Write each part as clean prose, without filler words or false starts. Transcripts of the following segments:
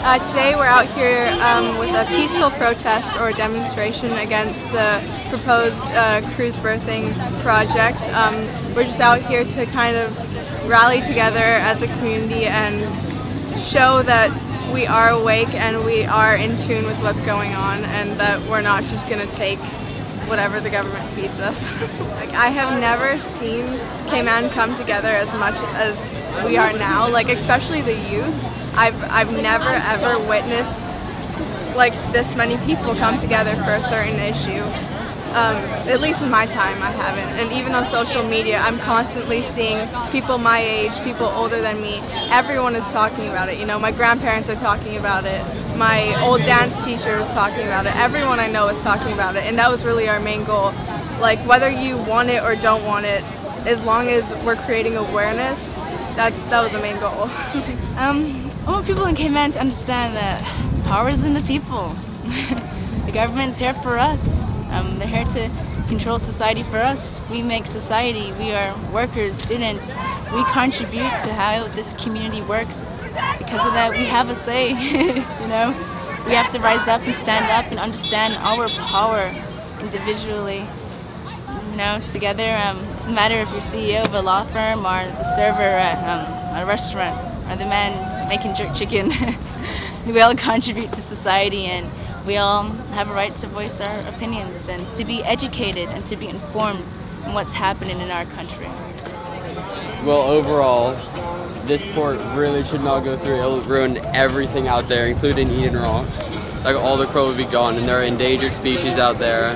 Today we're out here with a peaceful protest or demonstration against the proposed cruise berthing project. We're just out here to kind of rally together as a community and show that we are awake and we are in tune with what's going on, and that we're not just going to take whatever the government feeds us. Like, I have never seen Cayman come together as much as we are now, like especially the youth. I've never ever witnessed like this many people come together for a certain issue. At least in my time I haven't, and even on social media I'm constantly seeing people my age, people older than me, everyone is talking about it. You know, my grandparents are talking about it, my old dance teacher is talking about it, everyone I know is talking about it, and that was really our main goal. Like, whether you want it or don't want it, as long as we're creating awareness, that was the main goal. I want people in Cayman to understand that power is in the people. The government's here for us. They're here to control society for us. We make society. We are workers, students. We contribute to how this community works. Because of that, we have a say. You know, we have to rise up and stand up and understand our power individually. You know, together. It doesn't matter if you're CEO of a law firm or the server at a restaurant or the man making jerk chicken. We all contribute to society, and we all have a right to voice our opinions and to be educated and to be informed on what's happening in our country. Well, overall, this port really should not go through. It'll ruin everything out there, including Eden Rock. Like, all the crow will be gone, and there are endangered species out there.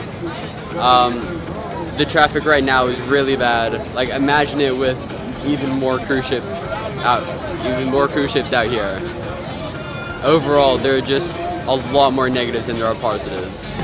The traffic right now is really bad. Like, imagine it with even more cruise ships out here. Overall, there are just a lot more negatives than there are positives.